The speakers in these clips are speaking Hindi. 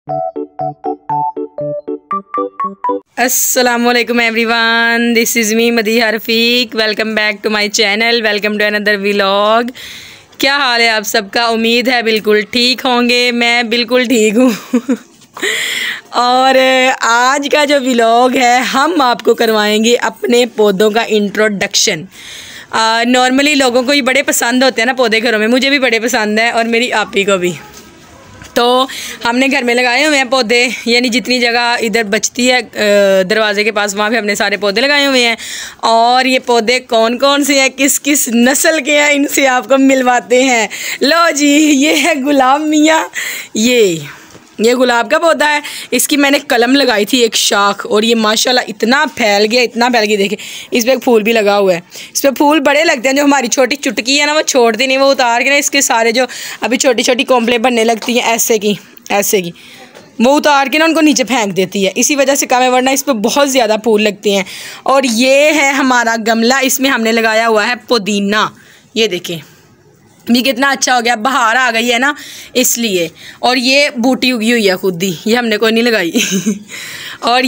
अस्सलामुअलैकुम everyone, this is me Madiha Rafiq. Welcome back to my channel, welcome to another vlog. क्या हाल है आप सबका? उम्मीद है बिल्कुल ठीक होंगे। मैं बिल्कुल ठीक हूँ। और आज का जो व्लॉग है, हम आपको करवाएंगे अपने पौधों का इंट्रोडक्शन। नॉर्मली लोगों को ये बड़े पसंद होते हैं ना पौधे घरों में, मुझे भी बड़े पसंद है और मेरी आपी को भी। तो हमने घर में लगाए हुए हैं पौधे, यानी जितनी जगह इधर बचती है दरवाजे के पास, वहाँ पे हमने सारे पौधे लगाए हुए हैं। और ये पौधे कौन कौन से हैं, किस किस नस्ल के हैं, इनसे आपको मिलवाते हैं। लो जी, ये है गुलाब मियाँ। ये गुलाब का पौधा है। इसकी मैंने कलम लगाई थी एक शाख, और ये माशाल्लाह इतना फैल गया देखिए इस पर फूल भी लगा हुआ है। इस पर फूल बड़े लगते हैं। जो हमारी छोटी चुटकी है ना, वो छोड़ती नहीं, वो उतार के ना इसके सारे जो अभी छोटी छोटी कोंपलें बनने लगती हैं ऐसे की वो उतार के ना उनको नीचे फेंक देती है। इसी वजह से कम है, वरना इस पर बहुत ज़्यादा फूल लगते हैं। और ये है हमारा गमला, इसमें हमने लगाया हुआ है पुदीना। ये देखिए ये कितना अच्छा हो गया, बाहर आ गई है ना इसलिए। और ये बूटी उगी हुई है खुद ही, ये हमने कोई नहीं लगाई। और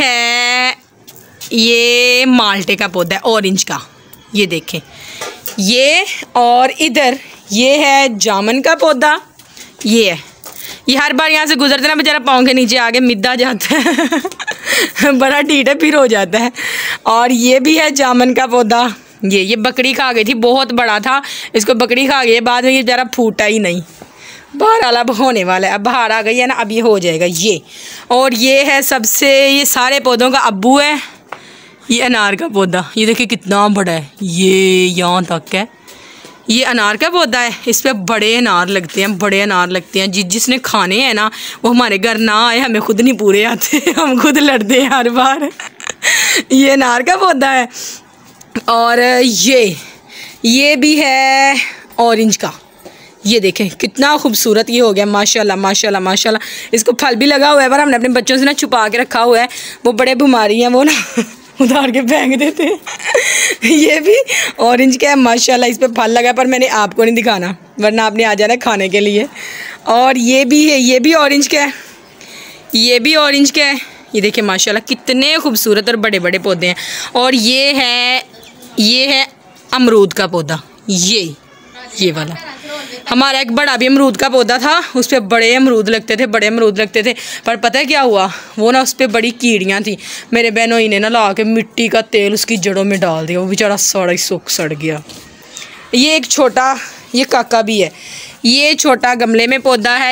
ये माल्टे का पौधा है, ऑरेंज का, ये देखें ये। और इधर ये है जामुन का पौधा। ये हर बार यहाँ से गुजरते ना बेचारा पाँव के नीचे आके मिद्दा जाता है। बड़ा ढीठ फिर हो जाता है। और ये भी है जामुन का पौधा। ये बकरी खा गई थी, बहुत बड़ा था, इसको बकरी खा गई। बाद में ये बेचारा फूटा ही नहीं, बाहर वाला होने वाला है। अब बाहर आ गई है ना, अब ये हो जाएगा ये। और ये है ये सारे पौधों का अब्बू है, ये अनार का पौधा। ये देखिए कितना बड़ा है, ये यहाँ तक है। ये अनार का पौधा है, इस पर बड़े अनार लगते हैं। जिसने खाने हैं ना, वो हमारे घर ना आए, हमें खुद नहीं पूरे आते। हम खुद लड़ते हैं हर बार। ये अनार का पौधा है। और ये भी है ऑरेंज का। ये देखें कितना खूबसूरत ये हो गया, माशाल्लाह माशाल्लाह माशाल्लाह। इसको फल भी लगा हुआ है, पर हमने अपने बच्चों से ना छुपा के रखा हुआ है। वो बड़े बीमारी हैं, वो ना उतार के फेंक देते हैं। ये भी ऑरेंज का है माशाल्लाह, इस पर फल लगा, पर मैंने आपको नहीं दिखाना, वरना आपने आ जाना खाने के लिए। और ये भी है, ये भी ऑरेंज का है, ये भी ऑरेंज का है। ये देखिए माशाल्लाह कितने खूबसूरत और बड़े बड़े पौधे हैं। और ये है अमरूद का पौधा। ये वाला हमारा एक बड़ा भी अमरूद का पौधा था, उस पर बड़े अमरूद लगते थे। पर पता है क्या हुआ, वो ना उस पर बड़ी कीड़ियाँ थी। मेरे बहनों ने ना ला के मिट्टी का तेल उसकी जड़ों में डाल दिया, वो बेचारा सड़ गया। ये एक छोटा, ये काका भी है। ये छोटा गमले में पौधा है।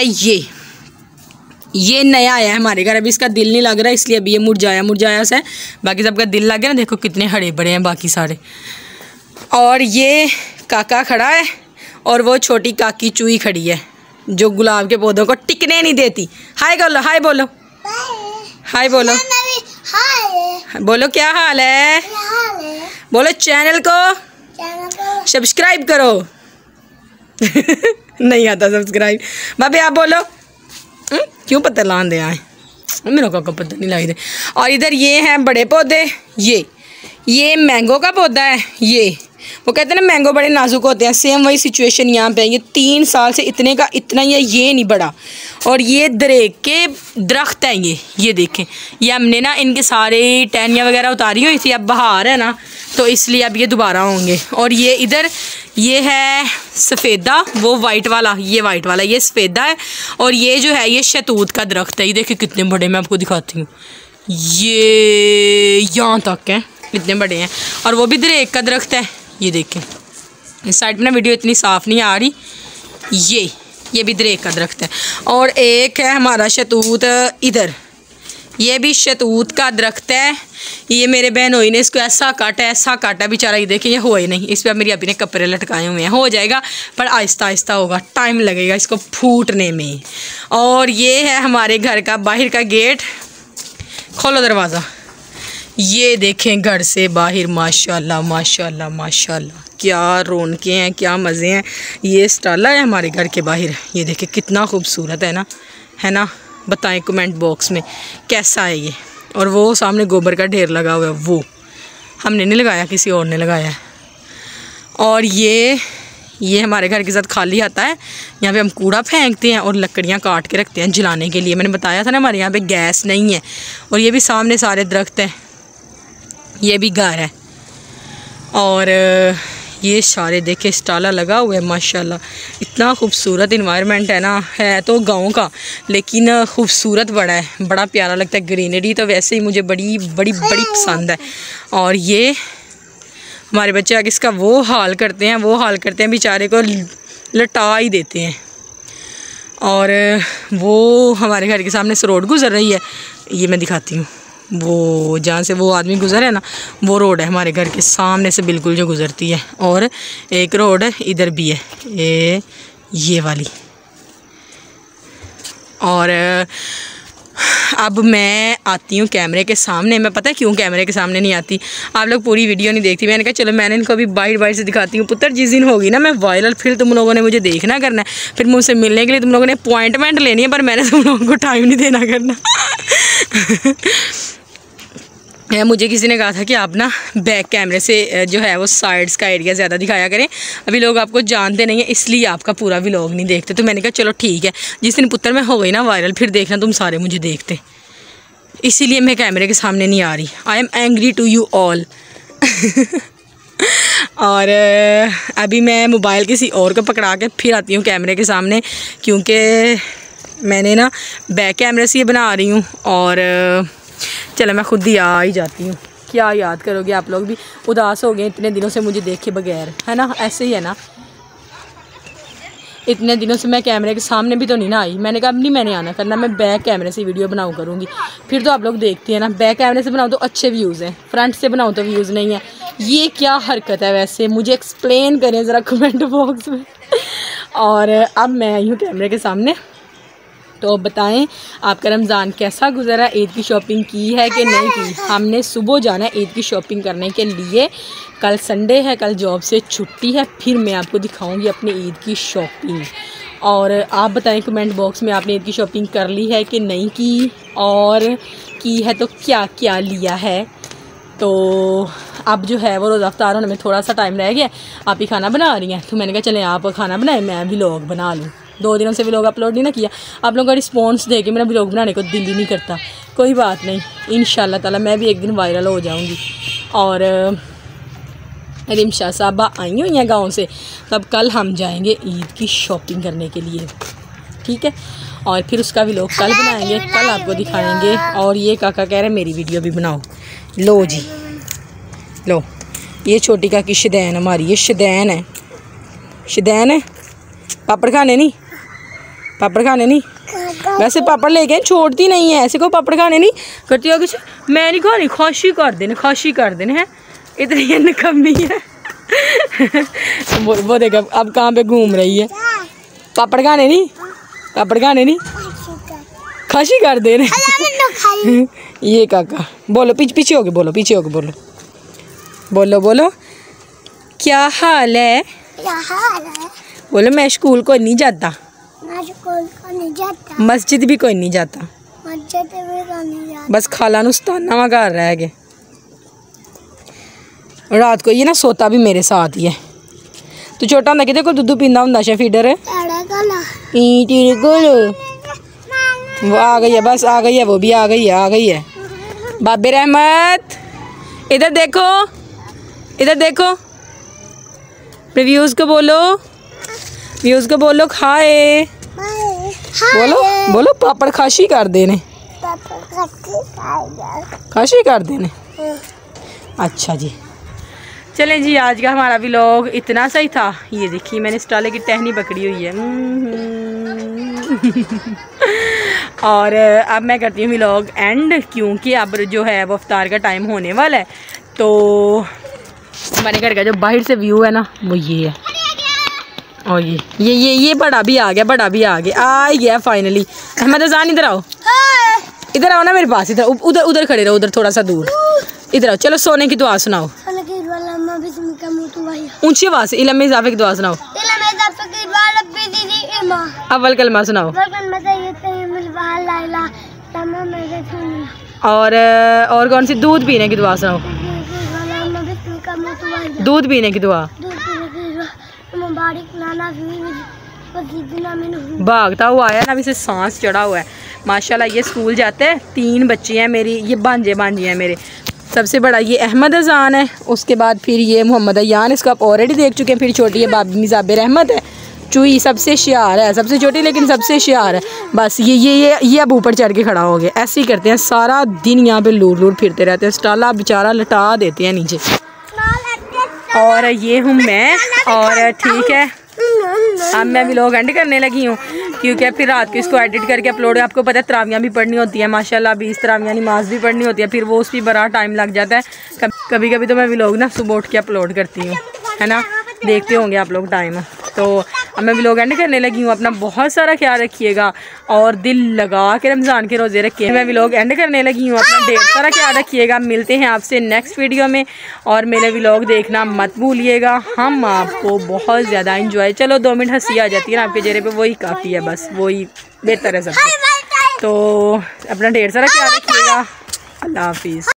ये नया आया है हमारे घर, अभी इसका दिल नहीं लग रहा, इसलिए अभी ये मुरझाया सा है। बाकी सबका दिल लग गया ना, देखो कितने हरे भरे हैं बाकी सारे। और ये काका खड़ा है, और वो छोटी काकी चूई खड़ी है, जो गुलाब के पौधों को टिकने नहीं देती। हाय बोलो बोलो क्या हाल है? बोलो चैनल को सब्सक्राइब करो। नहीं आता सब्सक्राइब, बाबे आप बोलो। क्यों पता लान दे आए, मेरे को पता नहीं लग रहा। और इधर ये हैं बड़े पौधे। ये मैंगो का पौधा है। वो कहते हैं ना मैंगो बड़े नाजुक होते हैं, सेम वही सिचुएशन यहाँ पे है। ये 3 साल से इतने का इतना ही है, ये नहीं बड़ा। और ये दरेक के दरख्त हैं ये देखें। ये हमने ना इनके सारे टहनियाँ वगैरह उतारी हुई थी, अब बहार है ना, तो इसलिए अब ये दोबारा होंगे। और ये इधर ये है सफ़ेदा, वो वाइट वाला, ये सफ़ेदा है। और ये जो है ये शहतूत का दरख्त है। ये देखिए कितने बड़े, मैं आपको दिखाती हूँ, ये यहाँ तक है, इतने बड़े हैं। और वो भी दरेक का दरख्त है। ये देखें इस साइड में ना वीडियो इतनी साफ़ नहीं आ रही। ये भी दरेक का दरख्त है। और एक है हमारा शहतूत, इधर ये भी शहतूत का दरख्त है। ये मेरे बहनोई ने इसको ऐसा काटा बेचारा। ये देखिए ये हुआ ही नहीं, इस पर मेरी अभी ने कपड़े लटकाए हुए हैं। हो जाएगा, पर आहिस्ता आहिस्ता होगा, टाइम लगेगा इसको फूटने में। और ये है हमारे घर का बाहर का गेट। खोलो दरवाज़ा, ये देखें घर से बाहर माशाल्लाह माशाल्लाह माशाल्लाह क्या रौनकें हैं, क्या मज़े हैं। ये स्टाला है हमारे घर के बाहर। ये देखें कितना खूबसूरत है ना, बताएं कमेंट बॉक्स में कैसा है ये। और वो सामने गोबर का ढेर लगा हुआ है, वो हमने नहीं लगाया, किसी और ने लगाया है। और ये हमारे घर के साथ खाली आता है। यहाँ पे हम कूड़ा फेंकते हैं और लकड़ियाँ काट के रखते हैं जलाने के लिए। मैंने बताया था ना हमारे यहाँ पे गैस नहीं है। और ये भी सामने सारे दरख्त हैं, ये भी घर है। और ये सारे देखे स्टाला लगा हुआ है माशाल्लाह। इतना खूबसूरत इन्वायरमेंट है ना, है तो गांव का लेकिन खूबसूरत बड़ा है, बड़ा प्यारा लगता है। ग्रीनरी तो वैसे ही मुझे बड़ी बड़ी बड़ी पसंद है। और ये हमारे बच्चे आगे इसका वो हाल करते हैं बेचारे को लटा ही देते हैं। और वो हमारे घर के सामने से रोड गुजर रही है, ये मैं दिखाती हूँ। वो जहाँ से वो आदमी गुजर है ना, वो रोड है हमारे घर के सामने से बिल्कुल जो गुज़रती है। और एक रोड इधर भी है, ये वाली। और अब मैं आती हूँ कैमरे के सामने। मैं पता है क्यों कैमरे के सामने नहीं आती, आप लोग पूरी वीडियो नहीं देखती। मैंने कहा चलो मैंने इनको अभी बाइट से दिखाती हूँ। पुत्र जिस दिन होगी ना मैं वायरल, फिर तुम लोगों ने मुझे देखना करना है, फिर मुझसे मिलने के लिए तुम लोगों ने अपॉइंटमेंट लेनी है, पर मैंने तुम लोगों को टाइम नहीं देना करना। मुझे किसी ने कहा था कि आप ना बैक कैमरे से जो है वो साइड्स का एरिया ज़्यादा दिखाया करें, अभी लोग आपको जानते नहीं हैं इसलिए आपका पूरा व्लॉग नहीं देखते। तो मैंने कहा चलो ठीक है, जिस दिन पुत्र में हो गई ना वायरल फिर देखना तुम सारे मुझे देखते, इसीलिए मैं कैमरे के सामने नहीं आ रही। I am angry to you all. और अभी मैं मोबाइल किसी और को पकड़ा के फिर आती हूँ कैमरे के सामने, क्योंकि मैंने ना बैक कैमरे से ये बना रही हूँ। और चलो मैं खुद ही आ ही जाती हूँ। क्या याद करोगे आप लोग भी, उदास हो गए इतने दिनों से मुझे देखे बगैर, है ना? ऐसे ही है ना, इतने दिनों से मैं कैमरे के सामने भी तो नहीं ना आई। मैंने कहा अब नहीं मैंने आना करना, मैं बैक कैमरे से वीडियो बनाऊँ करूँगी। फिर तो आप लोग देखते हैं ना, बैक कैमरे से बनाओ तो अच्छे व्यूज़ हैं, फ्रंट से बनाओ तो व्यूज़ नहीं है। ये क्या हरकत है वैसे, मुझे एक्सप्लेन करें ज़रा कमेंट बॉक्स में। और अब मैं आई हूँ कैमरे के सामने, तो बताएं आपका रमज़ान कैसा गुजरा, ईद की शॉपिंग की है कि नहीं की। हमने सुबह जाना है ईद की शॉपिंग करने के लिए, कल संडे है, कल जॉब से छुट्टी है, फिर मैं आपको दिखाऊंगी अपनी ईद की शॉपिंग। और आप बताएं कमेंट बॉक्स में आपने ईद की शॉपिंग कर ली है कि नहीं की, और की है तो क्या क्या लिया है। तो अब जो है वो रोज़ा अफ्तार होने में थोड़ा सा टाइम रह गया, आप ही खाना बना रही हैं, तो मैंने कहा चलें आप खाना बनाएं, मैं व्लॉग बना लूँ। 2 दिनों से व्लॉग अपलोड नहीं ना किया, आप लोगों का रिस्पॉन्स देके मेरा व्लॉग बनाने को दिल ही नहीं करता। कोई बात नहीं, इंशाल्लाह ताला मैं भी एक दिन वायरल हो जाऊंगी। और रिमशा साहबा आई हुई हैं गाँव से, तब कल हम जाएंगे ईद की शॉपिंग करने के लिए, ठीक है। और फिर उसका व्लॉग कल बनाएंगे, कल आपको दिखाएंगे। और ये काका कह रहे मेरी वीडियो भी बनाओ। लो जी लो, ये छोटी काकी शदैन हमारी, ये शदैन है, शदैन है। पापड़ खाने नहीं, पापड़ खाने नहीं, वैसे पापड़ लेके छोड़ती नहीं है, ऐसे को पापड़ खाने नहीं करती हो। कुछ मैं नहीं खानी, खाशी कर देने, खाशी कर देने हैं, इतनी निकम्मी है। वो देखो अब कहाँ पे घूम रही है। पापड़ खाने नहीं, पापड़ खाने नहीं, खाशी कर देने। ये काका बोलो, पीछे हो के बोलो, पीछे हो के बोलो, बोलो बोलो क्या हाल है, बोलो मैं स्कूल को नहीं जाता, मस्जिद भी कोई नहीं जाता, बस खाला नुस्ताना वहाँ घर रह गए। रात को ये ना सोता भी मेरे साथ ही है। तो छोटा होंदा किते को दूध पींदा हुंदा श फीडर वो आ गई है, बस आ गई है, वो भी आ गई है, आ गई है। बाबे रहमत इधर देखो, इधर देखो, रिव्यूज़ को बोलो, व्यूज़ को बोलो खाए, बोलो बोलो पापड़ खाशी कर देने, खाशी कर देने। अच्छा जी, चलें जी, आज का हमारा व्लॉग इतना सही था। ये देखिए मैंने स्टाले की टहनी पकड़ी हुई है। और अब मैं करती हूँ व्लॉग एंड, क्योंकि अब जो है वो अफ्तार का टाइम होने वाला है। तो हमारे घर का जो बाहर से व्यू है ना वो ये है। और ये बड़ा भी आ गया, बड़ा भी आ गया फाइनली। अहमद अजान इधर आओ, इधर आओ ना मेरे पास, इधर उधर उधर खड़े रहो, उधर थोड़ा सा दूर, इधर आओ। चलो सोने की दुआ सुनाओ ऊंची आवाज से, इल्म में इजाफे की दुआ सुनाओ, अव्वल कलमा सुनाओ। और कौन सी, दूध पीने की दुआ सुनाओ, दूध पीने की दुआ। भागता हुआ आया ना, अभी से सांस चढ़ा हुआ है माशाल्लाह। ये स्कूल जाते हैं, 3 बच्चे हैं मेरी, ये भांजे हैं मेरे। सबसे बड़ा ये अहमद अजान है, उसके बाद फिर ये मोहम्मद अयान, इसको आप ऑलरेडी देख चुके हैं। फिर छोटी है बाबी मिजाबिर अहमद है, चुई सबसे शियार है, सबसे छोटी लेकिन सबसे शियार है। बस ये अब ऊपर चढ़ के खड़ा हो गया। ऐसे ही करते हैं सारा दिन, यहाँ पे लूट लूट फिरते रहते हैं। स्टाला बेचारा लटा देते हैं नीचे। और ये हूँ मैं, और ठीक है अब मैं व्लॉग एंड करने लगी हूँ, क्योंकि फिर रात को इसको एडिट करके अपलोड, आपको पता है तरावियाँ भी पढ़नी होती है माशाल्लाह, 20 तरावियाँ नमाज भी पढ़नी होती है, फिर वो उस भी बड़ा टाइम लग जाता है। कभी कभी तो मैं व्लॉग ना सुबह उठ के अपलोड करती हूँ, है ना, देखते होंगे आप लोग टाइम। तो अब मैं व्लॉग एंड करने लगी हूँ। अपना बहुत सारा ख्याल रखिएगा और दिल लगा के रमज़ान के रोज़े रखिए। मैं व्लॉग एंड करने लगी हूँ, अपना ढेर सारा ख्याल रखिएगा। मिलते हैं आपसे नेक्स्ट वीडियो में, और मेरे व्लॉग देखना मत भूलिएगा। हम आपको बहुत ज़्यादा इंजॉय, चलो 2 मिनट हंसी आ जाती है ना आपके चेहरे पे, वही काफ़ी है, बस वही बेहतर है सबसे। तो अपना ढेर सारा ख्याल रखिएगा। अल्लाह हाफिज़।